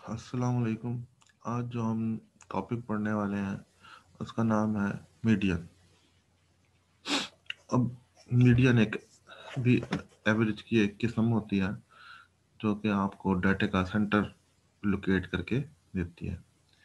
अस्सलाम वालेकुम। आज जो हम टॉपिक पढ़ने वाले हैं उसका नाम है मीडियन। अब मीडियन एक भी एवरेज की एक किस्म होती है जो कि आपको डाटा का सेंटर लोकेट करके देती है।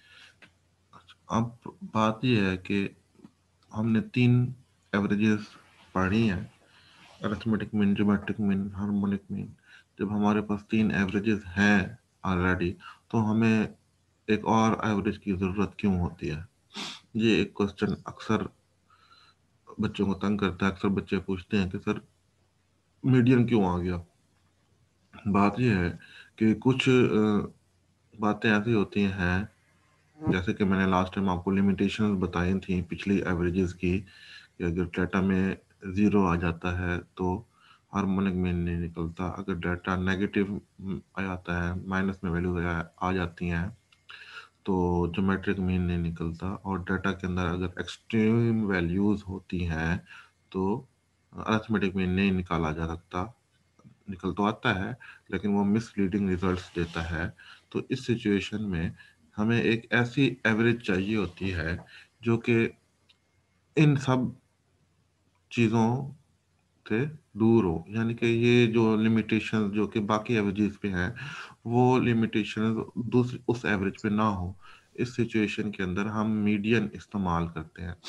अब बात यह है कि हमने 3 एवरेजेस पढ़ी हैं, arithmetic mean, geometric mean, harmonic mean. जब हमारे पास 3 एवरेजेस हैं ऑलरेडी, तो हमें एक और एवरेज की ज़रूरत क्यों होती है? ये एक क्वेश्चन अक्सर बच्चों को तंग करता है। अक्सर बच्चे पूछते हैं कि सर मीडियन क्यों आ गया। बात यह है कि कुछ बातें ऐसी होती हैं, जैसे कि मैंने लास्ट टाइम आपको लिमिटेशंस बताई थी पिछली एवरेजेस की, कि अगर डाटा में ज़ीरो आ जाता है तो हार्मोनिक मीन नहीं निकलता। अगर डाटा नेगेटिव आ जाता है, माइनस में वैल्यूज आ जाती हैं, तो ज्योमेट्रिक मीन नहीं निकलता। और डाटा के अंदर अगर एक्सट्रीम वैल्यूज होती हैं तो अरिथमेटिक मीन नहीं निकाला जा सकता। निकल तो आता है लेकिन वो मिसलीडिंग रिजल्ट्स देता है। तो इस सिचुएशन में हमें एक ऐसी एवरेज चाहिए होती है जो कि इन सब चीज़ों से दूर हो, यानी कि ये जो लिमिटेशन जो कि बाकी एवरेजेस पे हैं, वो लिमिटेशन दूसरी उस एवरेज पे ना हो। इस सिचुएशन के अंदर हम मीडियन इस्तेमाल करते हैं।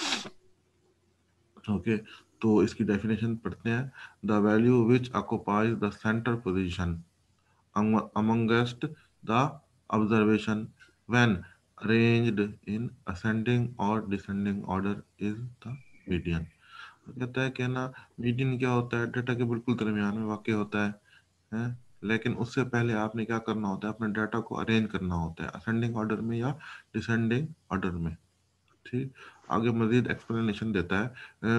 ओके, तो इसकी डेफिनेशन पढ़ते हैं। The value which occupies the centre position amongst the observation when arranged in ascending or descending order is the median। कहता है कि ना, मीडियन क्या होता है? डाटा के बिल्कुल दरमियान में वाक़ होता है, लेकिन उससे पहले आपने क्या करना होता है? अपने डाटा को अरेंज करना होता है असेंडिंग ऑर्डर में या डिसेंडिंग ऑर्डर में। ठीक, आगे मजीद एक्सप्लेनेशन देता है।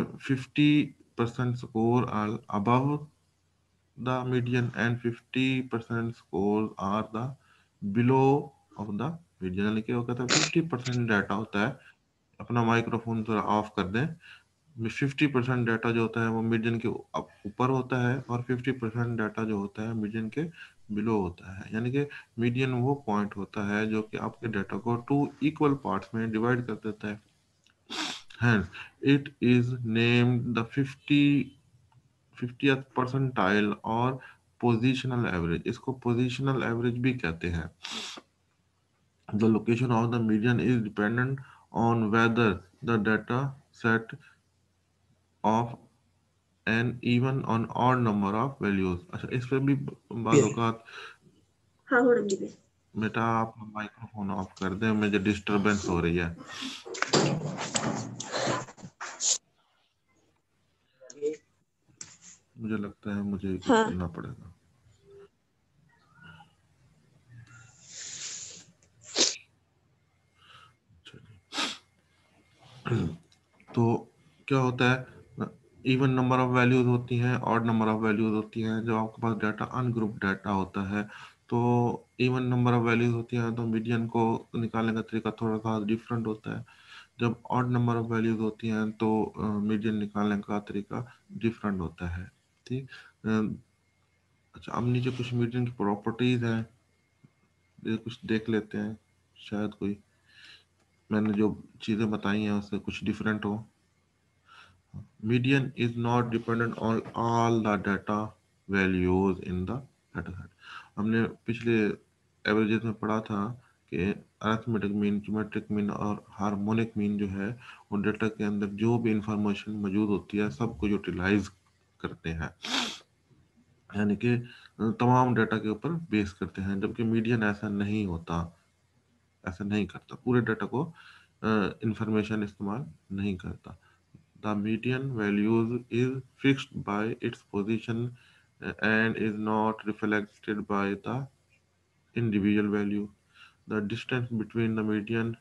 50% score are above the median and 50% scores are the below of the median। यानी कि वो कहता है 50% डाटा होता है, अपना माइक्रोफोन थोड़ा ऑफ कर दें। 50% डाटा जो होता है वो मीडियन के ऊपर होता है और 50% डाटा जो होता है मीडियन के बिलो होता है। यानी कि मीडियन वो पॉइंट होता है जो कि आपके डाटा को 2 इक्वल पार्ट्स में डिवाइड कर देता है। Hence, it is named the 50th percentile और पोजिशनल एवरेज। इसको पोजिशनल एवरेज भी कहते हैं। The location of the median is dependent on whether the data set of an even on odd number of values. अच्छा, इस पे भी बाज़ औक़ात। हाँ मैडम जी। बेटा आप माइक्रोफोन ऑफ कर दें, मुझे डिस्टरबेंस हो रही है। मुझे लगता है मुझे कुछ हाँ करना पड़ेगा। तो क्या होता है? इवन नंबर ऑफ वैल्यूज होती हैं, ऑड नंबर ऑफ वैल्यूज होती हैं। जब आपके पास डाटा अनग्रुप डाटा होता है तो इवन नंबर ऑफ वैल्यूज होती हैं तो मीडियन को निकालने का तरीका थोड़ा सा डिफरेंट होता है। जब ऑड नंबर ऑफ वैल्यूज होती हैं तो मीडियन निकालने का तरीका डिफरेंट होता है। ठीक। अच्छा, अब नीचे कुछ मीडियन की प्रॉपर्टीज हैं, ये कुछ देख लेते हैं। शायद कोई मैंने जो चीज़ें बताई हैं उससे कुछ डिफरेंट हो। Median is not dependent on all the data values in the dataset। हमने पिछले एवरेजेस में पढ़ा था कि अरिथमेटिक मीन, ज्योमेट्रिक मीन और हार्मोनिक मीन जो है वो डाटा के अंदर जो भी इंफॉर्मेशन मौजूद होती है सबको यूटिलाइज करते हैं, यानी कि तमाम डाटा के ऊपर बेस करते हैं। जबकि मीडियन ऐसा नहीं होता, ऐसा नहीं करता, पूरे डाटा को इंफॉर्मेशन इस्तेमाल नहीं करता। The median values is fixed by its position and is not reflected by the individual value। The distance between the median,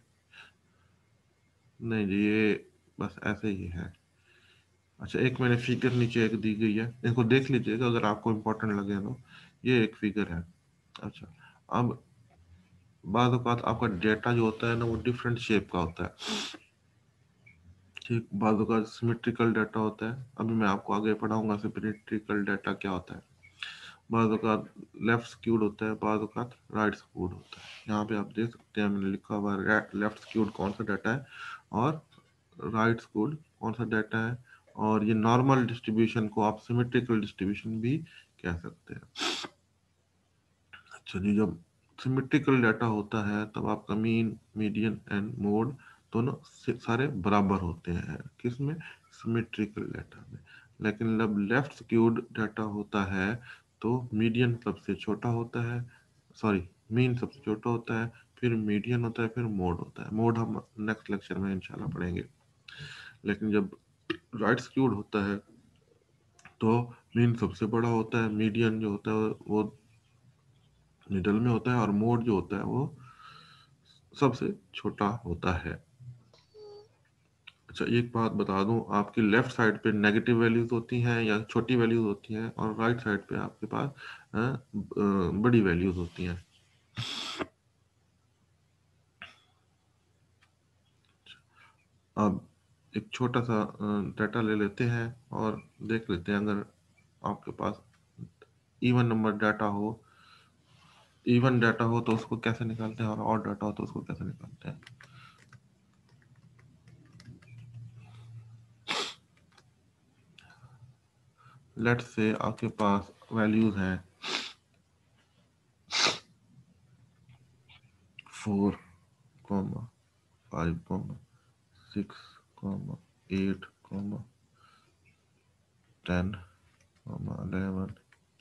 नहीं जी, ये बस ऐसे ही है। अच्छा, एक मैंने फिगर नीचे एक दी गई है, इनको देख लीजिएगा अगर आपको इम्पोर्टेंट लगे तो। ये एक फिगर है। अच्छा, अब बाद औक़ात आपका डेटा जो होता है ना वो डिफरेंट शेप का होता है। ठीक, बाजू का सिमेट्रिकल डाटा होता है। अभी मैं आपको आगे पढ़ाऊंगा सिमेट्रिकल डाटा क्या होता है। बाज़ औक़ात लेफ्ट स्क्यूड होता है, बाज़ औक़ात राइट स्क्यूड होता है। यहाँ पे आप देख सकते हैं मैंने लिखा हुआ है लेफ्ट स्क्यूड कौन सा डाटा है और राइट स्क्यूड कौन सा डाटा है। और ये नॉर्मल डिस्ट्रीब्यूशन को आप सिमेट्रिकल डिस्ट्रीब्यूशन भी कह सकते हैं। अच्छा जी, जब सिमेट्रिकल डाटा होता है तब आपका मीन, मीडियन एंड मोड दोनों सारे बराबर होते हैं। किसमें? सिमेट्रिकल डाटा में। लेकिन जब लेफ्ट स्क्यूड डाटा होता है तो मीडियन सबसे छोटा होता है, सॉरी मीन सबसे छोटा होता है, फिर मीडियन होता है, फिर मोड होता है। मोड हम नेक्स्ट लेक्चर में इंशाल्लाह पढ़ेंगे। लेकिन जब राइट स्क्यूड होता है तो मीन सबसे बड़ा होता है, मीडियन जो होता है वो मिडल में होता है, और मोड जो होता है वो सबसे छोटा होता है। अच्छा, एक बात बता दूं, आपकी लेफ्ट साइड पे नेगेटिव वैल्यूज होती हैं या छोटी वैल्यूज होती हैं, और राइट साइड पे आपके पास बड़ी वैल्यूज होती हैं। अब एक छोटा सा डाटा ले लेते हैं और देख लेते हैं। अगर आपके पास इवन नंबर डाटा हो, इवन डाटा हो तो उसको कैसे निकालते हैं, और ऑड डाटा हो तो उसको कैसे निकालते हैं। लेट्स से आपके पास वैल्यूज हैं 4, 5, 6, 8, 10, 11,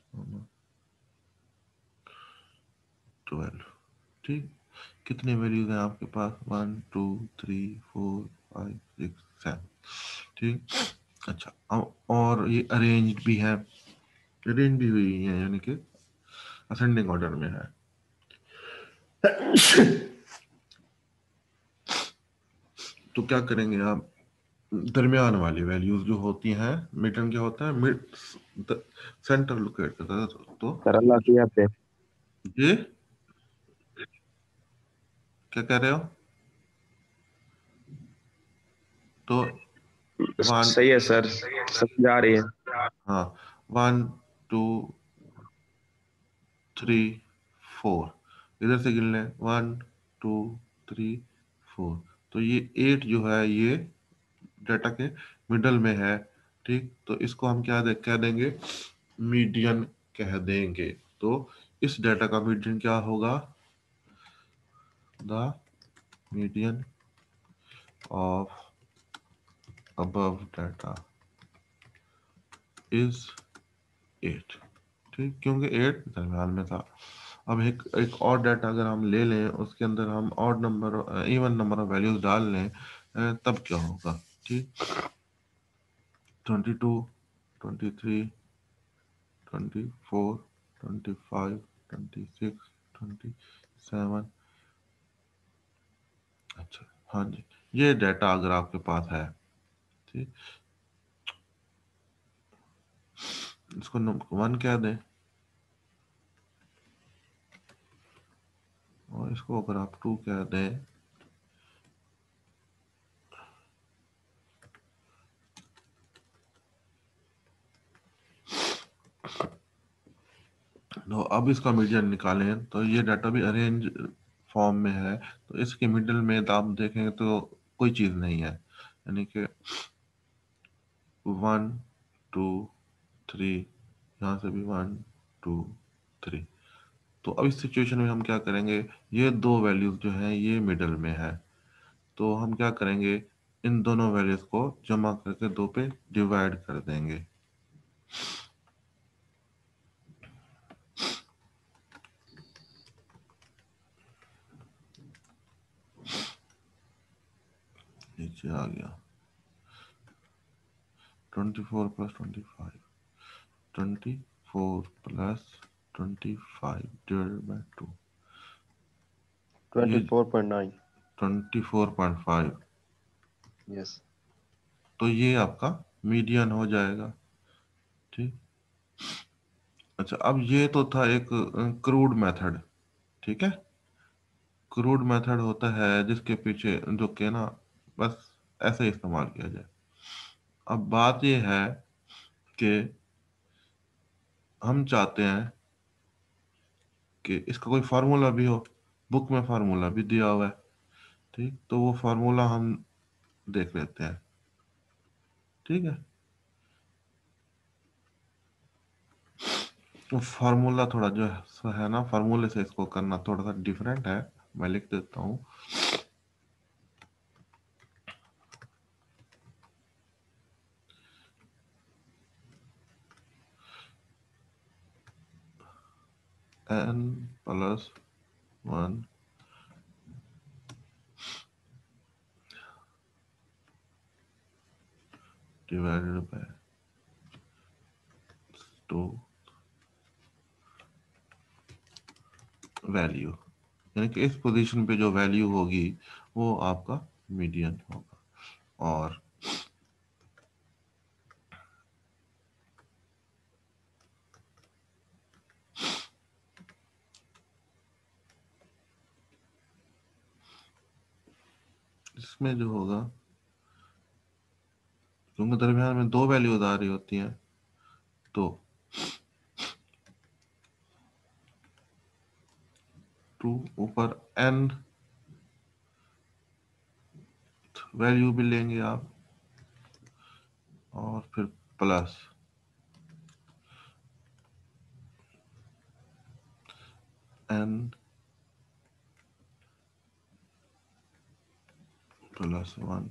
12। ठीक, कितने वैल्यूज हैं आपके पास? 1, 2, 3, 4, 5, 6, 7। ठीक। अच्छा, और ये अरेंज भी है, अरेंज भी हुई है, यानी कि असेंडिंग ऑर्डर में है। तो क्या करेंगे आप? दरमियान वाली वैल्यूज जो होती हैं, मिडन क्या होता है, मिड सेंटर लोकेट करता है। तो सर अल्लाह की याद पे ये क्या कह रहे हो? तो वन, सही है सर, समझ आ रही है। हाँ, 1, 2, 3, 4, इधर से गिन लें, 1, 2, 3, 4। तो ये 8 जो है ये डाटा के मिडल में है। ठीक, तो इसको हम कह देंगे, मीडियन कह देंगे। तो इस डाटा का मीडियन क्या होगा? The median of above data is 8। ठीक, क्योंकि 8 दरम्यान में था। अब एक और डाटा अगर हम ले लें, उसके अंदर हम odd number, even number of values डाल लें, तब क्या होगा? ठीक, 22, 23, 24, 25, 26, 27। अच्छा, हाँ जी, ये डाटा अगर आपके पास है, ठीक, इसको 1 कह दें, और इसको अगर आप 2 कह दें, तो अब इसका मीडियन निकालें तो ये डाटा भी अरेंज फॉर्म में है। तो इसके मिडिल में आप देखेंगे तो कोई चीज़ नहीं है, यानी कि 1, 2, 3, यहाँ से भी 1, 2, 3। तो अब इस सिचुएशन में हम क्या करेंगे? ये दो वैल्यूज जो हैं ये मिडिल में है, तो हम क्या करेंगे? इन दोनों वैल्यूज को जमा करके 2 पे डिवाइड कर देंगे। नीचे आ गया 24 + 25, 24 + 25 डिवाइडेड बाय 2, ये 24.9। 24.5। यस। तो ये आपका मीडियन हो जाएगा। ठीक। अच्छा, अब ये तो था एक क्रूड मेथड। ठीक है, क्रूड मेथड होता है जिसके पीछे जो कि ना बस ऐसे ही इस्तेमाल किया जाए। अब बात ये है कि हम चाहते हैं कि इसका कोई फार्मूला भी हो, बुक में फार्मूला भी दिया हुआ है। ठीक, तो वो फार्मूला हम देख लेते हैं। ठीक है, तो फार्मूला थोड़ा जो है ना, फार्मूले से इसको करना थोड़ा सा डिफरेंट है। मैं लिख देता हूँ। n+1 डिवाइडेड बाय 2 वैल्यू, यानी कि इस पोजीशन पे जो वैल्यू होगी वो आपका मीडियन होगा। और इसमें जो होगा, क्योंकि दरमियान में दो वैल्यूज आ रही होती हैं, तो 2 ऊपर n वैल्यू भी लेंगे आप, और फिर प्लस n+1।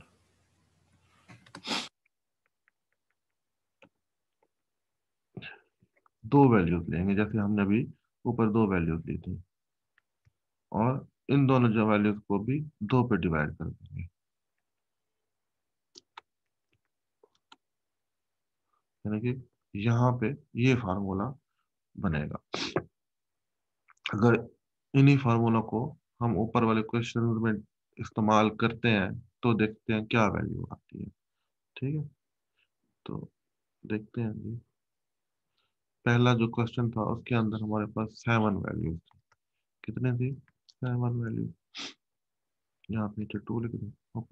दो वैल्यूज लेंगे, जैसे हमने अभी ऊपर दो वैल्यूज ली थी, और इन दोनों जो वैल्यूज को भी दो पे डिवाइड कर देंगे, यानी कि यहाँ पे ये फार्मूला बनेगा। अगर इन्हीं फार्मूला को हम ऊपर वाले क्वेश्चन में इस्तेमाल करते हैं तो देखते हैं क्या वैल्यू आती है। ठीक है, तो देखते हैं जी। पहला जो क्वेश्चन था उसके अंदर हमारे पास 7 वैल्यू थी। कितने थी? 7 वैल्यू। यहाँ पे नीचे 2 लिख दो।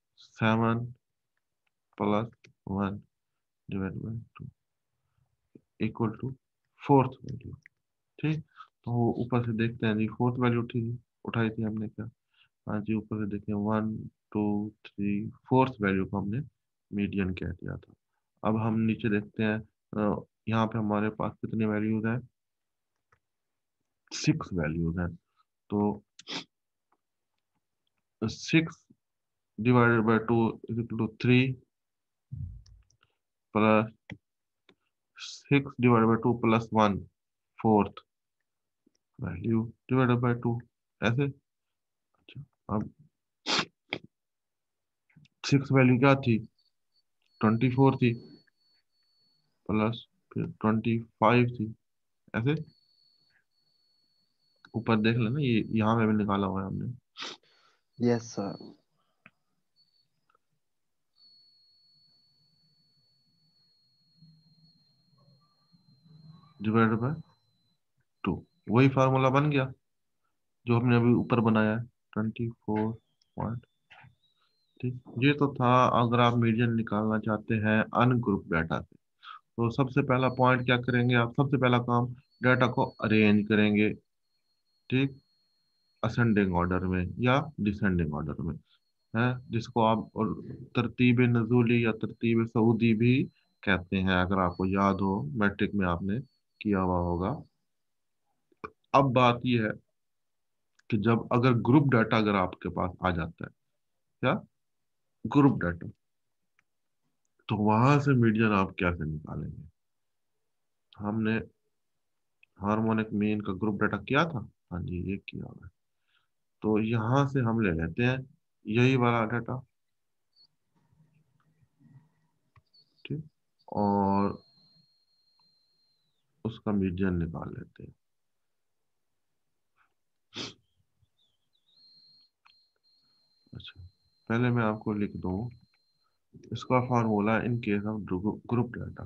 7+1 divide by 2 equal to fourth value. ठीक, तो ऊपर से देखते हैं जी, फोर्थ वैल्यू थी, उठाई थी हमने क्या? हाँ जी, ऊपर से देखें 1 2 3, फोर्थ वैल्यू को हमने मीडियन कह दिया था। अब हम नीचे देखते हैं, यहाँ पे हमारे पास कितने वैल्यूज हैं? 6 वैल्यूज हैं। तो 6 divided by 2 is equal to 3, plus 6 divided by 2 plus 1, fourth value divided by 2, ऐसे। अच्छा, अब 6 वैल्यू क्या थी? 24 थी, प्लस फिर 25 थी, ऐसे। ऊपर देख लेना, ये यहाँ पे भी निकाला हुआ है हमने। Yes sir. डिवाइडेड बाय 2, वही फार्मूला बन गया जो हमने अभी ऊपर बनाया है, 24 पॉइंट। ठीक, ये तो था अगर आप मीडियन निकालना चाहते हैं अनग्रुप डाटा से। तो सबसे पहला पॉइंट क्या करेंगे आप? सबसे पहला काम, डाटा को अरेंज करेंगे। ठीक, असेंडिंग ऑर्डर में या डिसेंडिंग ऑर्डर में, है जिसको आप और तरतीब नजूली या तरतीब सऊदी भी कहते हैं, अगर आपको याद हो, मैट्रिक में आपने किया हुआ होगा। अब बात यह है कि जब अगर ग्रुप डाटा अगर आपके पास आ जाता है, क्या ग्रुप डाटा, तो वहां से मीडियन आप कैसे निकालेंगे? हमने हार्मोनिक मीन का ग्रुप डाटा किया था। हाँ जी, ये किया हुआ है। तो यहां से हम ले लेते हैं यही वाला डाटा। ठीक, और उसका मीडियन निकाल लेते हैं। अच्छा, पहले मैं आपको लिख दूं इसका formula in case of group data.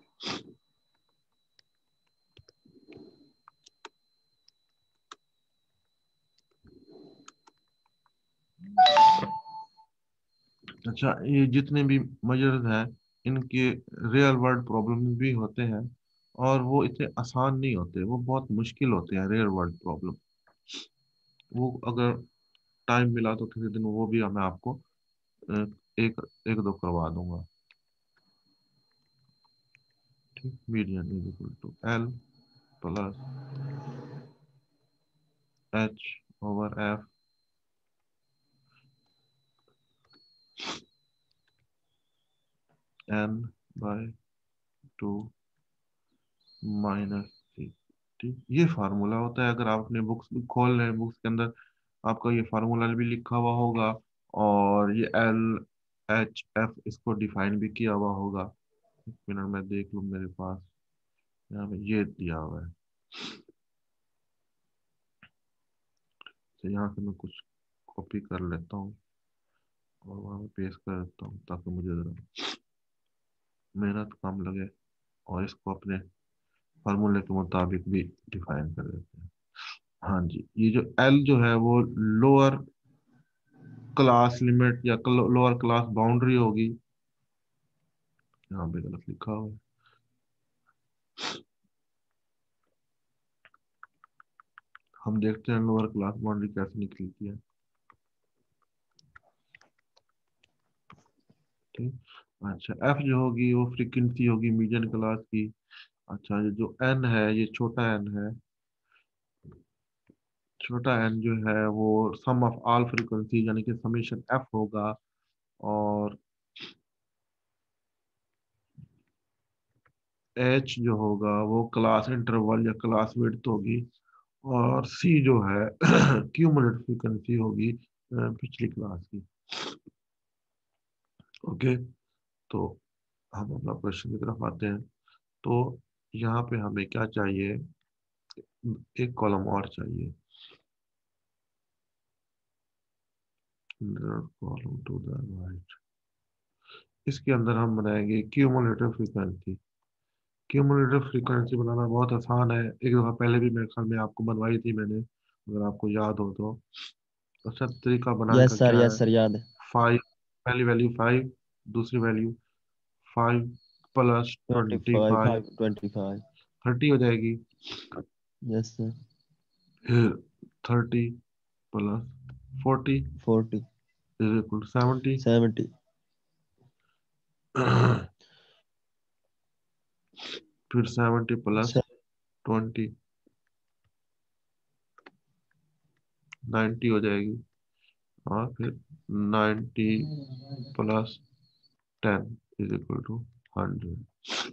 अच्छा, ये जितने भी मेजर्स हैं, इनके रियल वर्ल्ड प्रॉब्लम भी होते हैं, और वो इतने आसान नहीं होते, वो बहुत मुश्किल होते हैं, रेयर वर्ल्ड प्रॉब्लम। वो अगर टाइम मिला तो किसी दिन वो भी मैं आपको अ, एक एक दो करवा दूंगा। ठीक, median is equal to L plus H over F N by 2 minus C. ठीक, ये फार्मूला होता है। अगर आप अपने बुक्स खोल रहे हैं, बुक्स के अंदर आपका ये फार्मूला भी लिखा हुआ होगा, और ये एल एच एफ इसको डिफाइन भी किया हुआ होगा। एक मिनट में देख लूँ, मेरे पास यहाँ पे ये दिया हुआ है। तो यहाँ से मैं कुछ कॉपी कर लेता हूँ और वहाँ पे पेस्ट कर देता हूँ, ताकि मुझे ज़रा मेहनत कम लगे, और इसको अपने फार्मूले के मुताबिक भी डिफाइन कर देते हैं। हाँ जी, ये जो एल जो है वो लोअर क्लास लिमिट या लोअर क्लास बाउंड्री होगी। यहाँ पे गलत लिखा हुआ है। हम देखते हैं लोअर क्लास बाउंड्री कैसे निकलती है। ठीक, अच्छा, एफ जो होगी वो फ्रीक्वेंसी होगी मीडियन क्लास की। अच्छा, ये जो एन है, ये छोटा एन है, छोटा एन जो है वो सम ऑफ ऑल फ्रीक्वेंसी यानी कि समेशन एफ होगा। और एच जो होगा वो क्लास इंटरवल या क्लास विड्थ होगी। और सी जो है क्यूमुलेटिव फ्रीक्वेंसी होगी पिछली क्लास की। ओके, तो हम अपना क्वेश्चन की तरफ आते हैं। तो यहाँ पे हमें क्या चाहिए, एक कॉलम और चाहिए, कॉलम टू द राइट। इसके अंदर हम बनाएंगे क्यूमुलेटिव फ्रीक्वेंसी। क्यूमुलेटिव फ्रीक्वेंसी बनाना बहुत आसान है, एक दफा पहले भी मेरे ख्याल में आपको बनवाई थी मैंने, अगर आपको याद हो तो। अच्छा, तरीका बनाने का क्या है, यस सर याद है। 5, पहली वैल्यू 5, दूसरी वैल्यू 5 प्लस 25 25, 5 25। 30 हो जाएगी। Yes sir. फिर 30 प्लस 40 40 इज इक्वल टू 70। 70 फिर 70 प्लस 20 90 हो जाएगी। और फिर 90 plus 10 is equal to 100।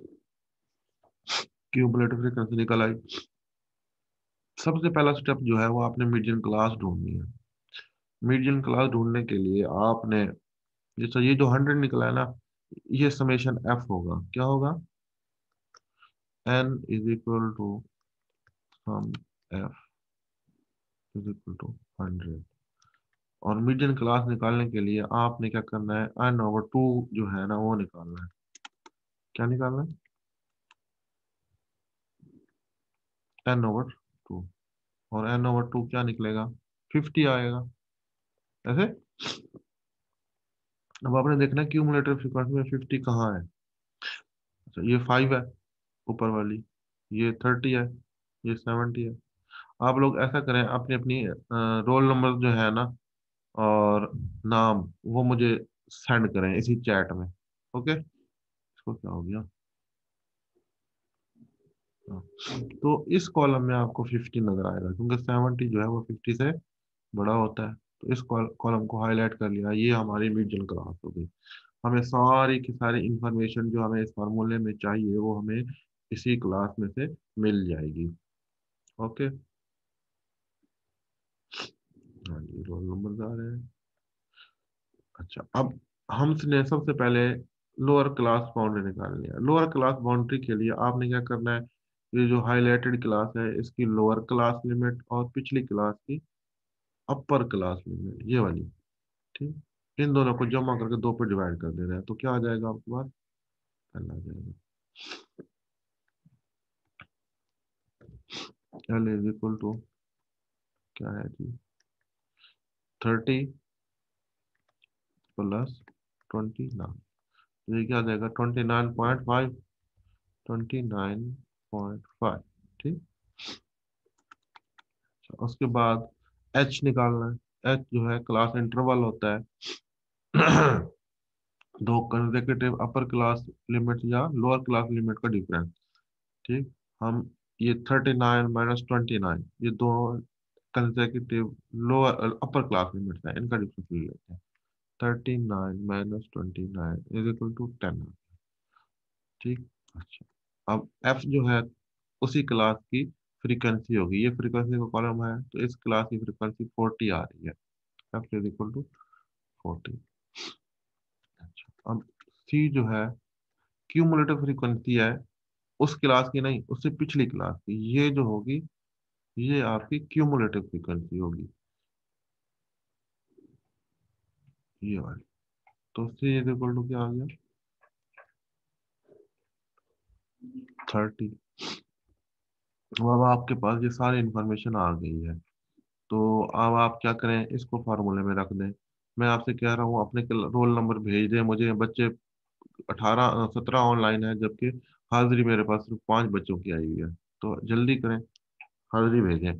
Cumulative frequency निकल आई। सबसे पहला स्टेप जो है वो आपने मीडियन क्लास ढूंढनी है। मीडियन क्लास ढूंढने के लिए आपने, जैसे ये जो 100 निकला है ना, ये समेशन एफ होगा। क्या होगा, N is equal to sum F is equal to 100। और मीडियन क्लास निकालने के लिए आपने क्या करना है, एन ओवर टू जो है ना वो निकालना है। क्या निकालना है, एन ओवर टू। और एन ओवर टू क्या निकलेगा, 50 आएगा। ऐसे अब आपने देखना क्यूमुलेटिव फ्रीक्वेंसी में 50 कहाँ है। अच्छा, ये 5 है ऊपर वाली, ये 30 है, ये 70 है। आप लोग ऐसा करें, अपनी अपनी रोल नंबर जो है ना और नाम, वो मुझे सेंड करें इसी चैट में। ओके, इसको क्या हो गया, हाँ। तो इस कॉलम में आपको 50 नजर आएगा, क्योंकि 70 जो है वो 50 से बड़ा होता है। तो इस कॉलम को हाईलाइट कर लिया, ये हमारी मिडिल क्लास हो गई। हमें सारी की सारी इंफॉर्मेशन जो हमें इस फार्मूले में चाहिए वो हमें इसी क्लास में से मिल जाएगी। ओके, हाँ जी, रोल नंबर आ रहे हैं। अच्छा, अब हमने सबसे पहले लोअर क्लास बाउंड्री निकालनी है। लोअर क्लास बाउंड्री के लिए आपने क्या करना है, ये जो हाईलाइटेड क्लास है इसकी लोअर क्लास लिमिट और पिछली क्लास की अपर क्लास लिमिट, ये वाली। ठीक, इन दोनों को जमा करके दो पे डिवाइड कर दे रहे हैं, तो क्या आ जाएगा आपके पास, एल आ जाएगा। एल इज इक्वल टू क्या है जी, 30 प्लस 29। तो ये क्या आ जाएगा, 29.5, 29 0.5। ठीक, उसके बाद एच निकालना है। एच जो है क्लास इंटरवल होता है दो कंसेक्यूटिव अपर क्लास लिमिट या लोअर क्लास लिमिट का डिफरेंस। ठीक, हम ये 39 - 29 ये दो consecutive lower upper class limits है, इनका डिफरेंस ले लेते हैं। 39 - 29 = 10। ठीक, अच्छा, अब एफ जो है उसी क्लास की फ्रीक्वेंसी होगी, ये फ्रीक्वेंसी का कॉलम है, तो इस क्लास की फ्रीक्वेंसी 40 आ रही है। F is equal to 40। अच्छा, अब सी जो है क्यूमुलेटिव फ्रीक्वेंसी है, उस क्लास की नहीं, उससे पिछली क्लास की, ये जो होगी ये आपकी क्यूमुलेटिव फ्रीक्वेंसी होगी, ये वाली। तो सी इज इक्वल टू क्या आ गया, 30। अब आपके पास ये सारी इंफॉर्मेशन आ गई है, तो अब आप क्या करें, इसको फार्मूले में रख दें। मैं आपसे कह रहा हूँ अपने रोल नंबर भेज दें मुझे। बच्चे 17 ऑनलाइन है, जबकि हाजिरी मेरे पास सिर्फ 5 बच्चों की आई हुई है, तो जल्दी करें, हाजिरी भेजें,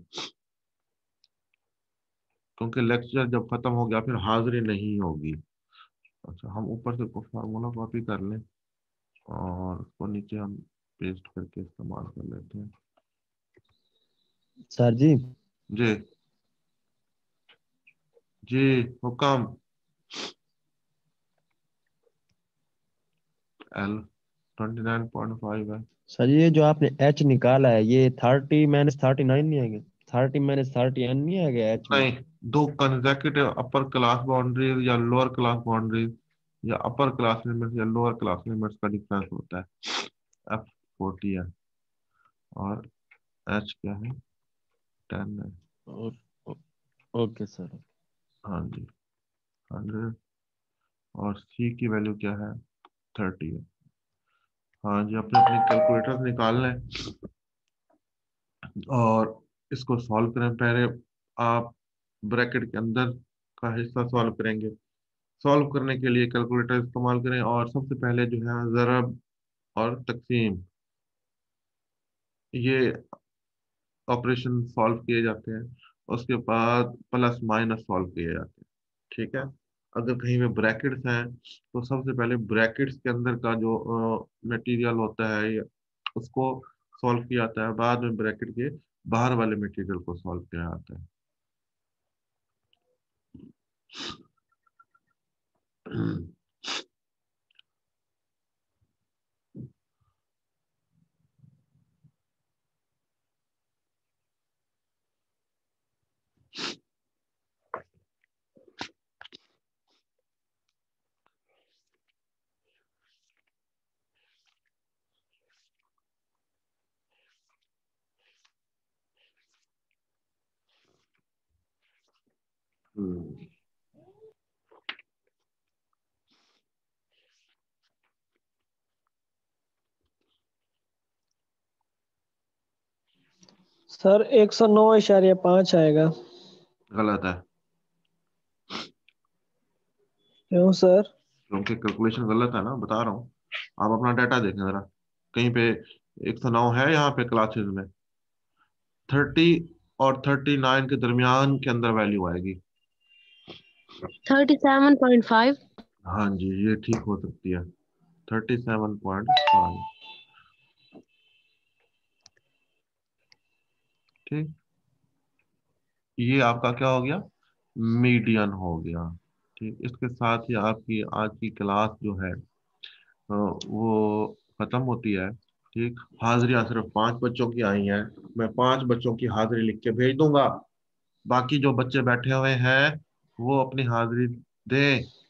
क्योंकि लेक्चर जब खत्म हो गया फिर हाजिरी नहीं होगी। अच्छा, हम ऊपर से फार्मूला कॉपी कर लें और उसको नीचे हम पेस्ट करके इस्तेमाल कर लेते हैं। सर जी। जी, जी, हुक्म। एल 29.5 है। सर ये जो आपने एच निकाला है, ये 30 - 39 नहीं आएगा? 30 - 30 नहीं आएगा एच में? नहीं, दो कंसेक्यूटिव अपर क्लास बाउंड्रीज या लोअर क्लास बाउंड्रीज या अपर क्लास लिमिट्स या लोअर क्लास लिमिट्स का डिफरेंस होता है। एफ 40 है और एच क्या है, 10 है। ओ- ओ- ओके सर। हाँ जी, 100। और सी की वैल्यू क्या है, 30 है। हाँ जी, अपने अपने कैलकुलेटर निकाल लें और इसको सॉल्व करें। पहले आप ब्रैकेट के अंदर का हिस्सा सॉल्व करेंगे। सॉल्व करने के लिए कैलकुलेटर इस्तेमाल करें और सबसे पहले जो है ज़रब और तकसीम, ये ऑपरेशन सॉल्व किए जाते हैं। उसके बाद प्लस माइनस सॉल्व किए जाते हैं। ठीक है, अगर कहीं पे ब्रैकेट्स हैं तो सबसे पहले ब्रैकेट्स के अंदर का जो मटेरियल होता है उसको सॉल्व किया जाता है, बाद में ब्रैकेट के बाहर वाले मटेरियल को सॉल्व किया जाता है। हम्म, सर 109.5 आएगा। गलत है, क्यों सर? क्योंकि कैलकुलेशन गलत है ना, बता रहा हूँ। आप अपना डाटा देखें जरा, कहीं पे 109 है यहाँ पे क्लासेस में। 30 और 39 के दरमियान के अंदर वैल्यू आएगी। 37.5। हाँ जी, ये ठीक हो सकती है, 37.5। ठीक, ये आपका क्या हो गया, मीडियन हो गया। ठीक, इसके साथ ही आपकी आज की क्लास जो है वो खत्म होती है। ठीक, हाजिरियां सिर्फ 5 बच्चों की आई हैं, मैं 5 बच्चों की हाजिरी लिख के भेज दूंगा। बाकी जो बच्चे बैठे हुए हैं वो अपनी हाजिरी दें।